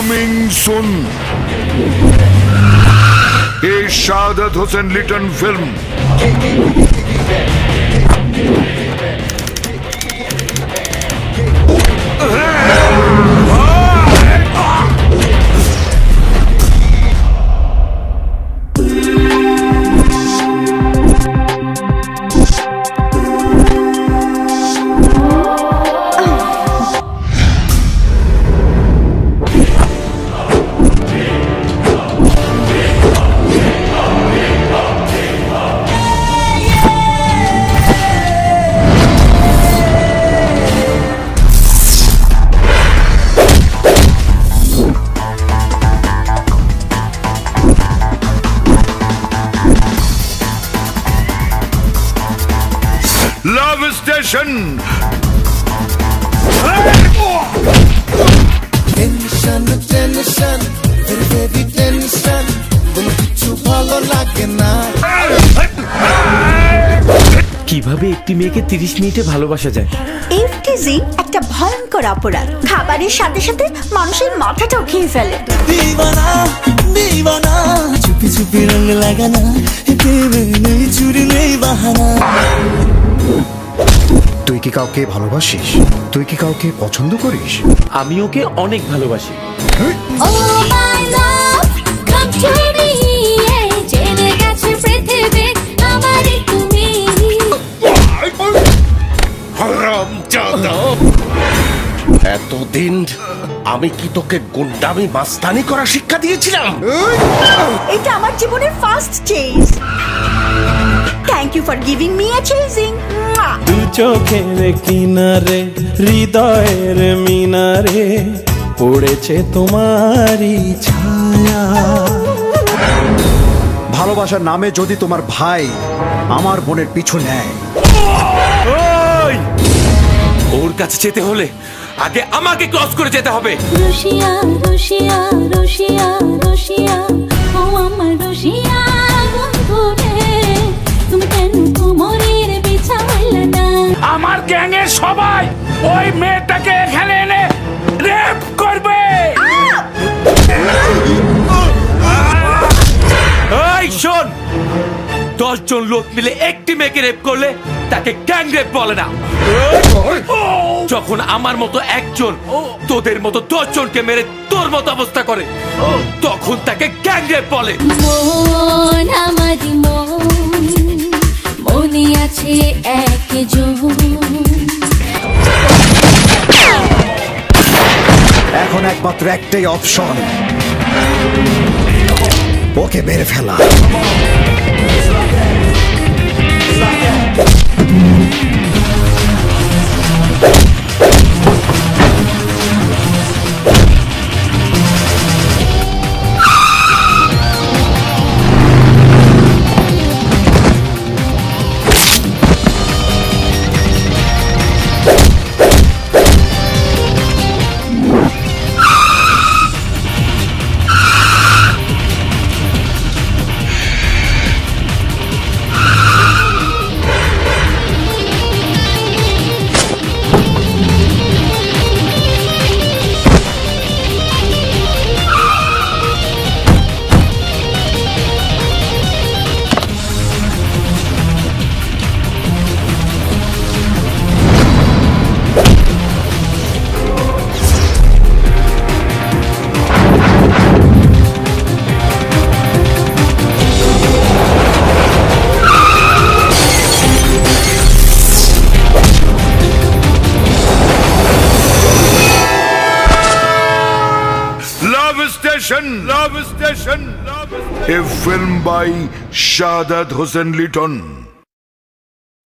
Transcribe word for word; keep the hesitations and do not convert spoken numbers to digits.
Coming soon. A Shaadat Hossain Litton film. Love Station. Tension, tension, very very tension. কোনো কিছু ভালো লাগে না। কিভাবে একটি মেয়েকে তিরিশ মিনিটে ভালোবাসা যায়? ইফটিজিং একটা ভয়ঙ্কর অপরাধ। খাবারের সাথে সাথে মানুষের মাথাটাও খেয়ে ফেলে। দিওয়ানা দিওয়ানা চুপি চুপি রং লাগানা প্রেমে নেই চুরি নেই বাহানা। তুই কি কাউকে ভালোবাসিস? তুই কি কাউকে পছন্দ করিস? আমি ওকে অনেক ভালোবাসি। এতদিন আমি কি তোকে গুন্ডামি মাস্তানি করা শিক্ষা দিয়েছিলাম? এটা আমার জীবনের first chase. Thank you for giving me a chasing. দু চোখের কিনারে হৃদয়ের মিনারে পড়েছে তোমারই ছায়া। ভালোবাসার নামে যদি তোমার ভাই আমার বোনের পিছু নেয়, ওর কাছে যেতে হলে আগে আমাকে ক্রস করে যেতে হবে। রুশিয়া রুশিয়া রুশিয়া রুশিয়া ও আমার রুশিয়া বন্ধু রে, তুমি কেন কোমরের বিছাইলে না? আমার গ্যাং এর সবাই ওই মেয়েটাকে এখানে এনে রেপ করবে। এই শোন, দশ জন লোক মিলে একটি মেয়েকে রেপ করলে তাকে গ্যাং রেপ বলে না। যখন আমার মতো একজন তোদের মতো দশ জনকে মেরে তোর মতো অবস্থা করে তখন তাকে গ্যাং রেপ বলে। মন আমারি মন মনে আছে একজন, এখন একমাত্র একটাই অপশন, ওকে মেরে ফেলা। Station, Love Station, Love Station. A film by Shaadat Hossain Litton.